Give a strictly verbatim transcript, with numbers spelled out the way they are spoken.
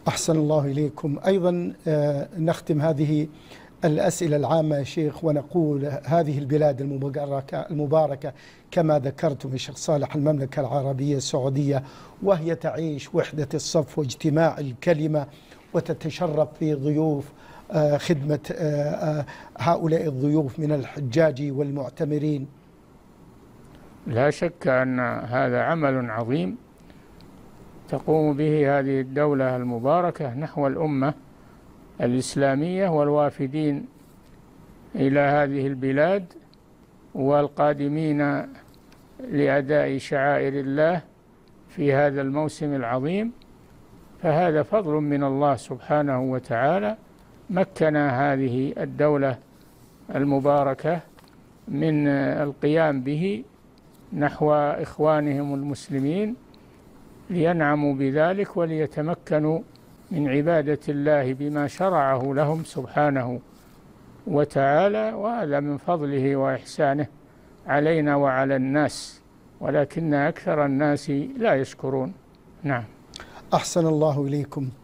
أحسن الله إليكم. أيضا نختم هذه الأسئلة العامة يا شيخ ونقول هذه البلاد المباركة, المباركة كما ذكرتم الشيخ صالح، المملكة العربية السعودية، وهي تعيش وحدة الصف واجتماع الكلمة وتتشرف في ضيوف خدمة هؤلاء الضيوف من الحجاج والمعتمرين. لا شك أن هذا عمل عظيم تقوم به هذه الدولة المباركة نحو الأمة الإسلامية والوافدين إلى هذه البلاد والقادمين لأداء شعائر الله في هذا الموسم العظيم. فهذا فضل من الله سبحانه وتعالى مكن هذه الدولة المباركة من القيام به نحو إخوانهم المسلمين لينعموا بذلك وليتمكنوا من عبادة الله بما شرعه لهم سبحانه وتعالى، وهذا من فضله وإحسانه علينا وعلى الناس، ولكن أكثر الناس لا يشكرون. نعم. أحسن الله إليكم.